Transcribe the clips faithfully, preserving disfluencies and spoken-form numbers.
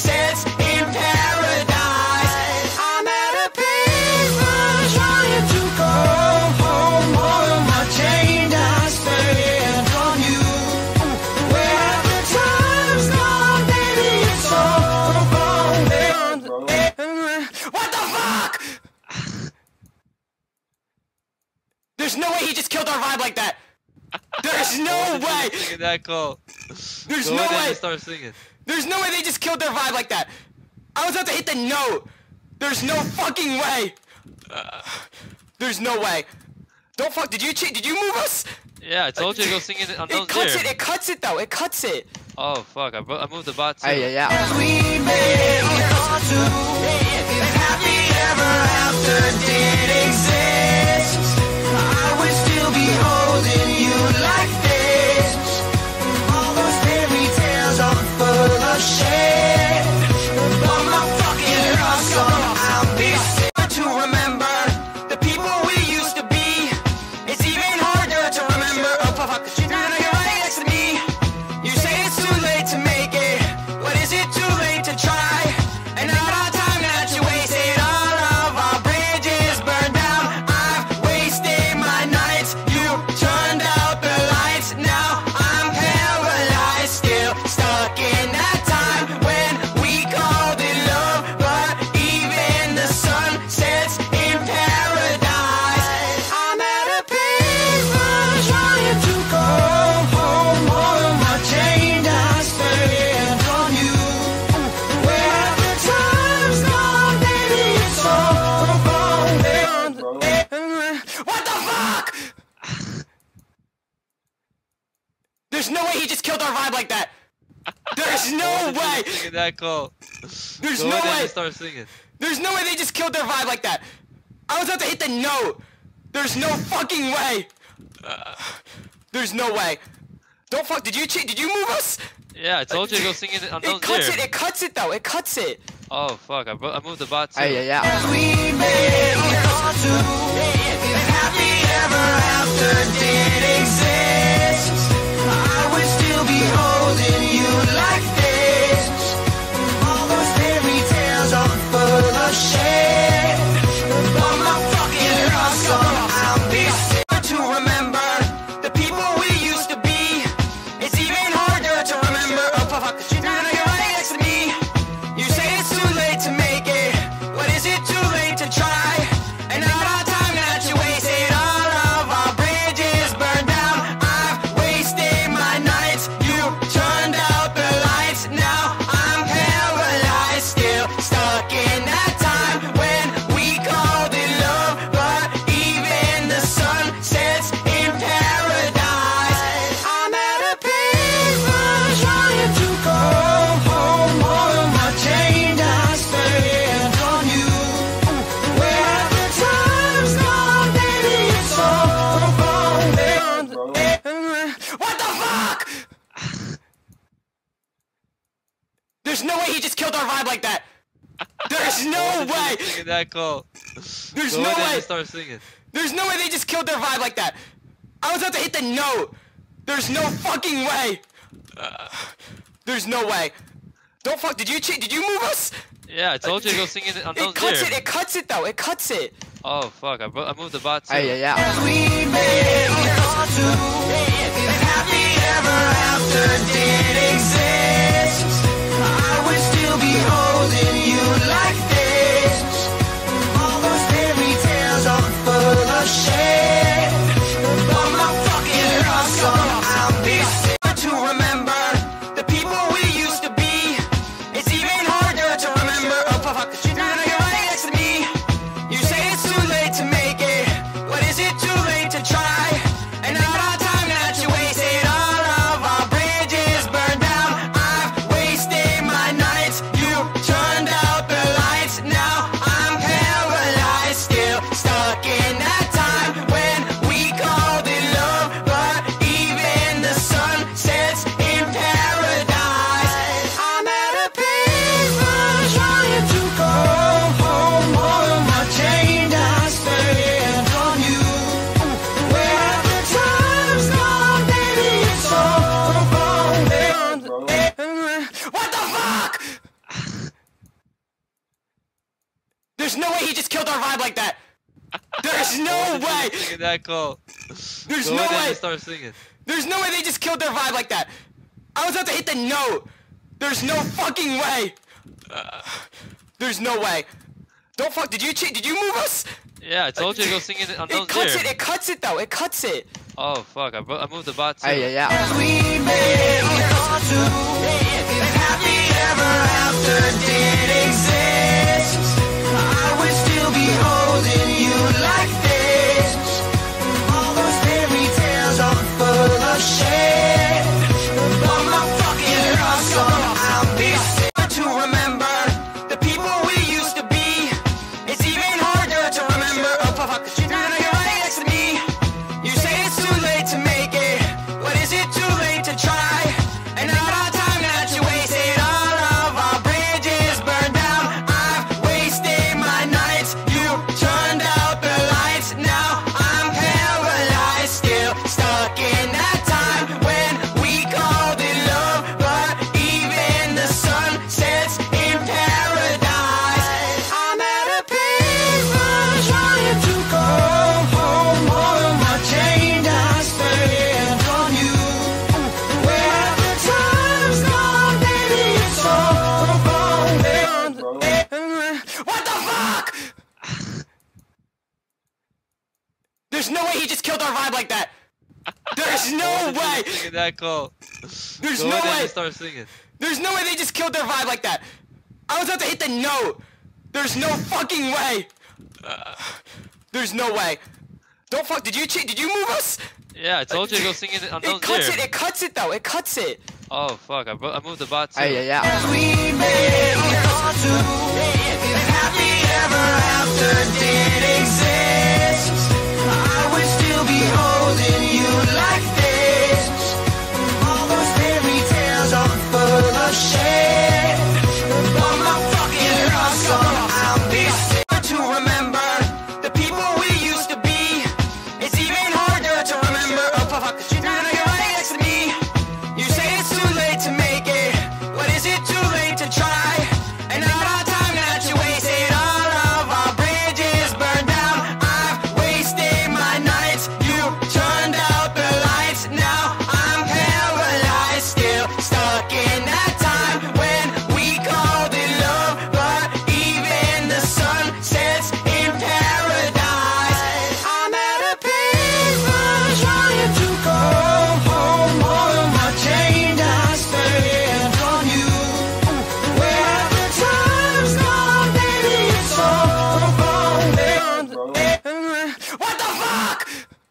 sunsets in paradise. I'm at a payphone trying to go home. All of my chain I spent on you. Where have the times gone, baby? It's all gone. What the fuck? There's no way he just killed our vibe like that. There's no way. Singing that call. There's Go no ahead way. and start singing. There's no way they just killed their vibe like that. I was about to hit the note. There's no fucking way. Uh, there's no way. Don't fuck. Did you cheat? Did you move us? Yeah, I told you to go sing it on those It cuts there. it. It cuts it though. It cuts it. Oh fuck! I, I moved the bot too. Hey, yeah, yeah. We made it to happy ever after did exist. I would still be holding you like this. All those fairy tales are full of shit. But my fucking love song, I'll be sick to remember the people we used to be. It's even harder to remember. Oh fuck! You know you're right next to me. You say it's too late to make it. What is it too late to try? And all our time that you wasted, all of our bridges burned down. I've wasted my nights. You turned out the lights. Now I'm paralyzed, still stuck in that time when we called it love. But even the sun sets in paradise. I'm at a payphone trying to go home. All of my chain I spent on you. Where have the times gone, baby? It's all gone. What the fuck? There's no way he just killed our vibe like that. There's no way. Singing that call. There's Go no ahead way. and start singing. There's no way they just killed their vibe like that. I was about to hit the note. There's no fucking way. Uh, there's no way. Don't fuck. Did you cheat? Did you move us? Yeah, I told you to go sing it on those It cuts there. it. It cuts it though. It cuts it. Oh fuck! I, I moved the bot too. Hey, yeah, yeah. We made it to happy ever after did exist. I would still be holding you like this. All those fairy tales are full of shit. But my fucking love song, I'll be sick to remember the people we used to be. It's even harder to remember. Oh fuck! You know you're right next to me. You say it's too late to make it. What is it too late to try? And all our time that you wasted, all of our bridges burned down. I've wasted my nights. You turned out the lights. Now I'm paralyzed, still stuck in that time when we called it love. But even the sun sets in paradise. I'm at a payphone trying to go home. All of my chain I spent on you. Where have the times gone, baby? It's all gone. What the fuck? There's no way he just killed our vibe like that. There's no way. Singing that call. There's Go no ahead way. and start singing. There's no way they just killed their vibe like that. I was about to hit the note. There's no fucking way. Uh, there's no way. Don't fuck. Did you cheat? Did you move us? Yeah, I told you to go sing it on those It cuts there. it. It cuts it though. It cuts it. Oh fuck! I, I moved the bot too. Hey, yeah, yeah. We made it to happy ever after did exist. I would still be holding you like this. All those fairy tales are full of shit. But my fucking love song, I'll be sick to remember the people we used to be. It's even harder to remember. Oh fuck! You know you're right next to me. You say it's too late to make it. What is it too late to try? And all our time that you wasted, all of our bridges burned down. There's no way he just killed our vibe like that. There's no way. Singing that call. There's Go no ahead way. and start singing. There's no way they just killed their vibe like that. I was about to hit the note. There's no fucking way. There's no way. Don't fuck. Did you cheat? Did you move us? Yeah, I told you to go sing it on those It cuts there. it. It cuts it though. It cuts it. Oh fuck! I, bro- I moved the bot too. Hey, yeah, yeah. We made it all to if happy ever after did exist, I would still be holding you like this. All those fairy tales are full of shit, but my fucking love song I'll be sad to remember the people we used to be. It's even harder to remember. Oh fuck! You know you're right next to me. You say it's too late to make it. What is it too late to try? And all our time that you wasted, all of our bridges burned down. I've wasted my nights. You turned out the lights. Now I'm paralyzed, still stuck in that time when we called it love. But even the sun sets in paradise. I'm at a payphone trying to go home. All of my change I spent on you. Where the time's gone, baby, it's all gone. What the fuck? There's no way he just killed our vibe like that. There's no way. Singing that call. There's Go no ahead way. and start singing. There's no way they just killed their vibe like that. I was about to hit the note. There's no fucking way. There's no way. Don't fuck. Did you cheat? Did you move us? Yeah, I told you to go sing it on those It cuts there. it. It cuts it though. It cuts it. Oh fuck! I, bro- I moved the bot too. Hey, yeah, yeah. We made it all to if happy ever after did exist, I would still be holding you like this. All those fairy tales are full of shit, but my fucking love song I'll be sad to remember the people we used to be. It's even harder to remember. Oh fuck! You know you're right next to me. You say it's too late to make it. What is it too late to try? And all our time that you wasted, all of our bridges burned down. I've wasted my nights. You turned out the lights. Now I'm paralyzed, still stuck in that time when we called it love. But even the sun sets in paradise. I'm at a payphone trying to go home. All of my change I spent on you. Where the time's gone, baby, it's all gone. What the fuck?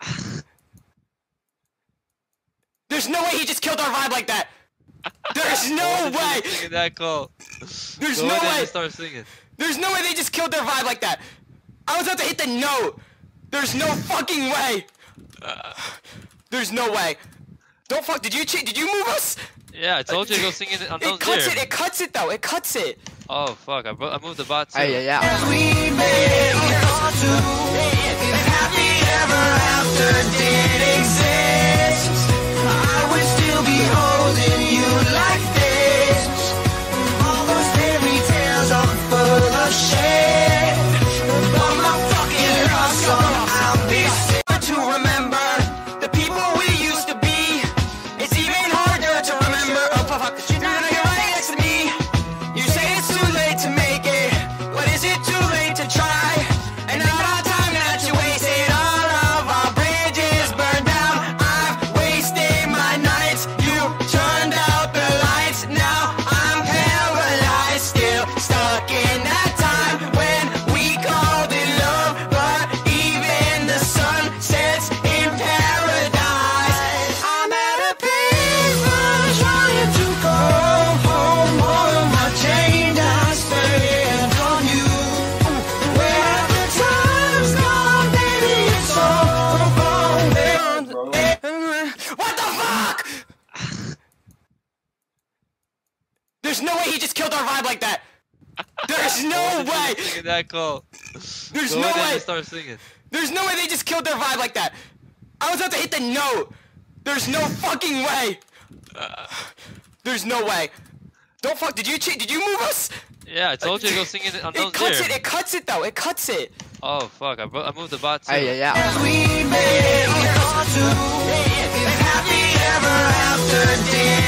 There's no way he just killed our vibe like that. There's no way. Singing that call. There's Go no ahead way. and start singing. There's no way they just killed their vibe like that. I was about to hit the note. There's no fucking way. There's no way. Don't fuck. Did you cheat? Did you move us? Yeah, I told you to go sing it on those It cuts there. it. It cuts it though. It cuts it. Oh fuck! I, bro- I moved the bot too. Hey, yeah, yeah. We made it all to if happy ever after did exist, I would still be holding you like this. All those fairy tales are full of shit, but my fucking love song I'll be sad to remember the people we used to be. It's even harder to remember. Oh fuck! You know you're right next to me. You say it's too late to make it. What is it too late to try? And all our time that you wasted, all of our bridges burned down. I've wasted my nights. You turned out the lights. Now I'm paralyzed, still stuck in that time when we called it love. But even the sun sets in paradise. I'm at a payphone trying to go home. All of my change I spent on you. Where the time's gone, baby, it's all gone. What the fuck? There's no way he just killed our vibe like that. There's no way. Singing that call. There's Go no ahead way. and start singing. There's no way they just killed their vibe like that. I was about to hit the note. There's no fucking way. There's no way. Don't fuck. Did you cheat? Did you move us? Yeah, I told you to go sing in unknown It cuts lyrics. it. It cuts it though. It cuts it. Oh fuck! I, bo- I moved the bot too. Ay, ay, ay. As we make it all to live happy ever after.